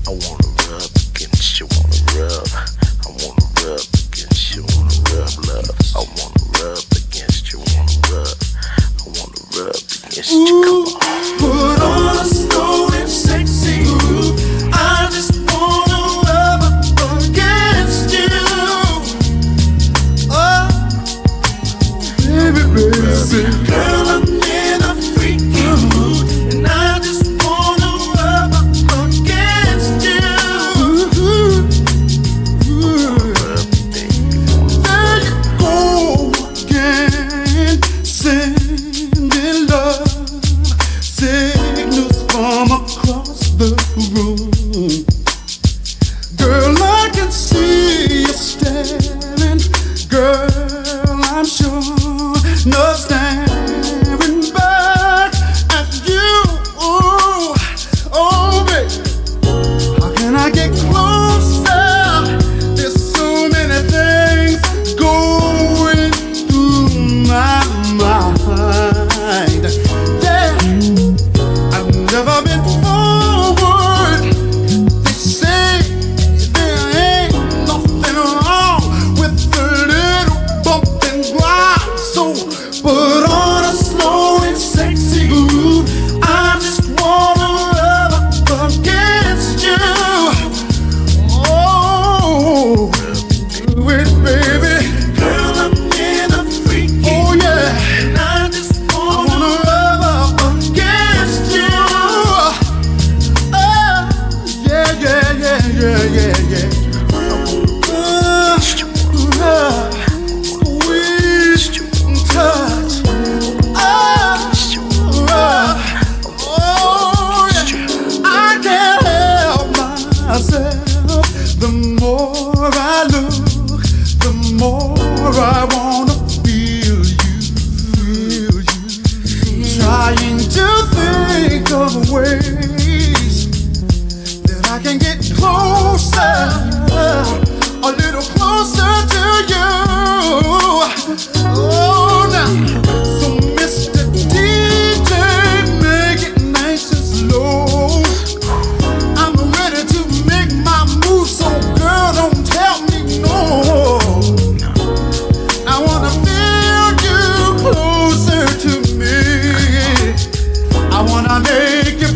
I wanna rub against you, wanna rub. I wanna rub against you, wanna rub love. I wanna rub against you, wanna rub. I wanna rub against you, come on. Put on a slow and sexy groove. I just wanna rub up against you. Oh, baby, baby. Girl, I'm in a freaky mood, and I just wanna rub up against you. There you go again, sending love signals from across the room. Girl, I can see you staring. Girl, I'm sure no staring back at you. Oh, baby, how can I get closer? There's so many things going through my mind. Yeah, I've never been forward. They say there ain't nothing wrong with a little bump and grind. So put on a slow and sexy groove. I just wanna rub up against you. Oh, do it, baby. Girl, I'm in a freaky mood, and I just wanna rub up against you. Oh, yeah, yeah, yeah, yeah, yeah, yeah. Squeeze and touch. Oh, yeah. I can't help myself. The more I look, the more I wanna feel you. Trying to think of ways that I can get closer, a little closer to you. Oh, now, so Mr. DJ, make it nice and slow. I'm ready to make my move, so girl, don't tell me no. I wanna feel you closer to me. I wanna make you